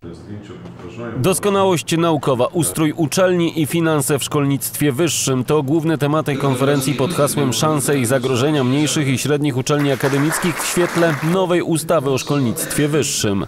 Doskonałość naukowa, ustrój uczelni i finanse w szkolnictwie wyższym to główne tematy konferencji pod hasłem Szanse i zagrożenia mniejszych i średnich uczelni akademickich w świetle nowej ustawy o szkolnictwie wyższym.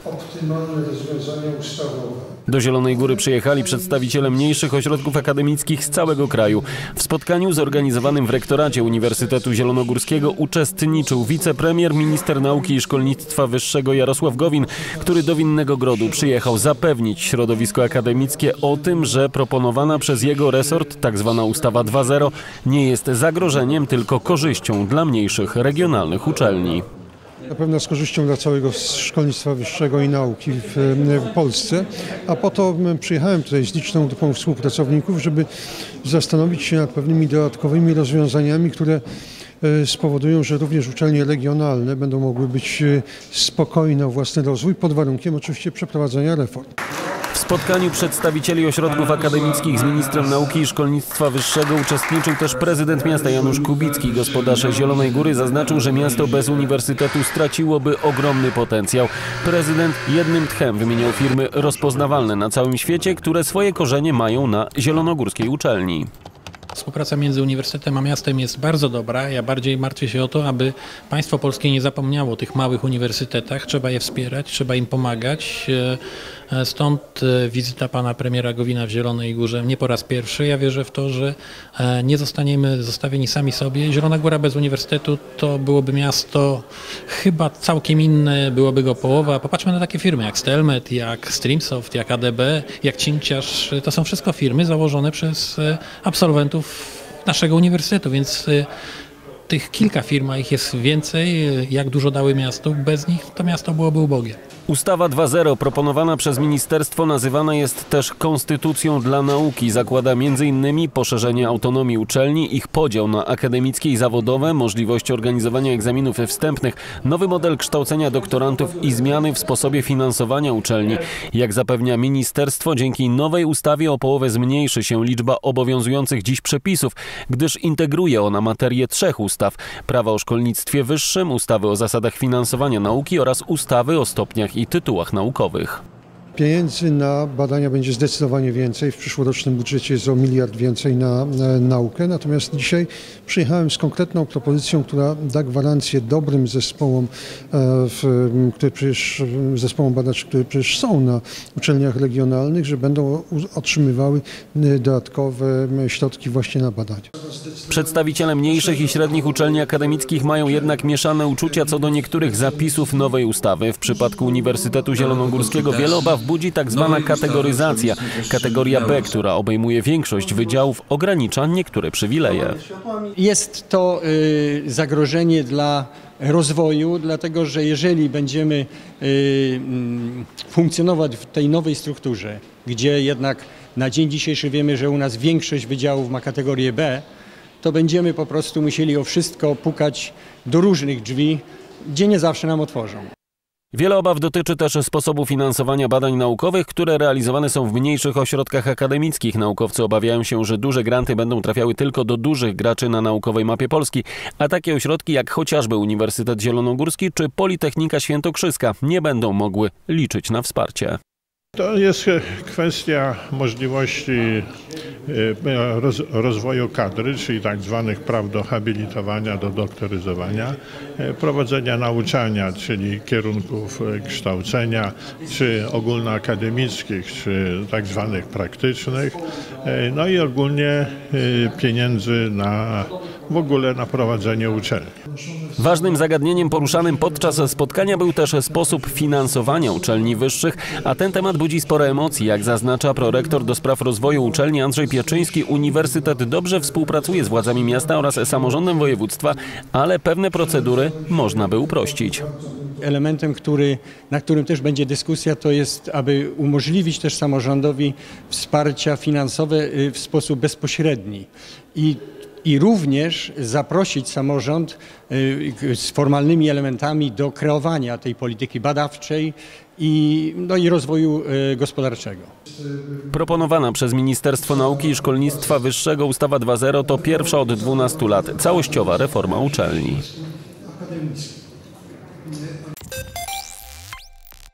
Do Zielonej Góry przyjechali przedstawiciele mniejszych ośrodków akademickich z całego kraju. W spotkaniu zorganizowanym w Rektoracie Uniwersytetu Zielonogórskiego uczestniczył wicepremier, minister nauki i szkolnictwa wyższego Jarosław Gowin, który do Winnego Grodu przyjechał zapewnić środowisko akademickie o tym, że proponowana przez jego resort tzw. ustawa 2.0 nie jest zagrożeniem, tylko korzyścią dla mniejszych regionalnych uczelni. Na pewno z korzyścią dla całego szkolnictwa wyższego i nauki w Polsce, a po to przyjechałem tutaj z liczną grupą współpracowników, żeby zastanowić się nad pewnymi dodatkowymi rozwiązaniami, które spowodują, że również uczelnie regionalne będą mogły być spokojne o własny rozwój, pod warunkiem oczywiście przeprowadzenia reform. W spotkaniu przedstawicieli ośrodków akademickich z ministrem nauki i szkolnictwa wyższego uczestniczył też prezydent miasta Janusz Kubicki. Gospodarz Zielonej Góry zaznaczył, że miasto bez uniwersytetu straciłoby ogromny potencjał. Prezydent jednym tchem wymieniał firmy rozpoznawalne na całym świecie, które swoje korzenie mają na zielonogórskiej uczelni. Współpraca między uniwersytetem a miastem jest bardzo dobra. Ja bardziej martwię się o to, aby państwo polskie nie zapomniało o tych małych uniwersytetach. Trzeba je wspierać, trzeba im pomagać. Stąd wizyta pana premiera Gowina w Zielonej Górze nie po raz pierwszy. Ja wierzę w to, że nie zostaniemy zostawieni sami sobie. Zielona Góra bez uniwersytetu to byłoby miasto chyba całkiem inne, byłoby go połowa. Popatrzmy na takie firmy jak Stelmet, jak Streamsoft, jak ADB, jak Cinkciarz. To są wszystko firmy założone przez absolwentów naszego uniwersytetu, więc tych kilka firm, a ich jest więcej, jak dużo dały miastu, bez nich to miasto byłoby ubogie. Ustawa 2.0 proponowana przez ministerstwo nazywana jest też konstytucją dla nauki. Zakłada m.in. poszerzenie autonomii uczelni, ich podział na akademickie i zawodowe, możliwość organizowania egzaminów wstępnych, nowy model kształcenia doktorantów i zmiany w sposobie finansowania uczelni. Jak zapewnia ministerstwo, dzięki nowej ustawie o połowę zmniejszy się liczba obowiązujących dziś przepisów, gdyż integruje ona materię 3 ustaw: prawa o szkolnictwie wyższym, ustawy o zasadach finansowania nauki oraz ustawy o stopniach i tytułach naukowych. Pieniędzy na badania będzie zdecydowanie więcej. W przyszłorocznym budżecie jest o 1 miliard więcej na naukę. Natomiast dzisiaj przyjechałem z konkretną propozycją, która da gwarancję dobrym zespołom, zespołom badaczy, które przecież są na uczelniach regionalnych, że będą otrzymywały dodatkowe środki właśnie na badania. Przedstawiciele mniejszych i średnich uczelni akademickich mają jednak mieszane uczucia co do niektórych zapisów nowej ustawy. W przypadku Uniwersytetu Zielonogórskiego wiele obaw budzi tak zwana kategoryzacja. Kategoria B, która obejmuje większość wydziałów, ogranicza niektóre przywileje. Jest to zagrożenie dla rozwoju, dlatego że jeżeli będziemy funkcjonować w tej nowej strukturze, gdzie jednak na dzień dzisiejszy wiemy, że u nas większość wydziałów ma kategorię B, to będziemy po prostu musieli o wszystko pukać do różnych drzwi, gdzie nie zawsze nam otworzą. Wiele obaw dotyczy też sposobu finansowania badań naukowych, które realizowane są w mniejszych ośrodkach akademickich. Naukowcy obawiają się, że duże granty będą trafiały tylko do dużych graczy na naukowej mapie Polski, a takie ośrodki jak chociażby Uniwersytet Zielonogórski czy Politechnika Świętokrzyska nie będą mogły liczyć na wsparcie. To jest kwestia możliwości rozwoju kadry, czyli tak zwanych praw do habilitowania, do doktoryzowania, prowadzenia nauczania, czyli kierunków kształcenia, czy ogólnoakademickich, czy tak zwanych praktycznych, no i ogólnie pieniędzy w ogóle na prowadzenie uczelni. Ważnym zagadnieniem poruszanym podczas spotkania był też sposób finansowania uczelni wyższych, a ten temat budzi spore emocji. Jak zaznacza prorektor do spraw rozwoju uczelni Andrzej Pieczyński, uniwersytet dobrze współpracuje z władzami miasta oraz samorządem województwa, ale pewne procedury można by uprościć. Elementem, na którym też będzie dyskusja, to jest, aby umożliwić też samorządowi wsparcia finansowe w sposób bezpośredni i również zaprosić samorząd z formalnymi elementami do kreowania tej polityki badawczej i rozwoju gospodarczego. Proponowana przez Ministerstwo Nauki i Szkolnictwa Wyższego ustawa 2.0 to pierwsza od 12 lat całościowa reforma uczelni.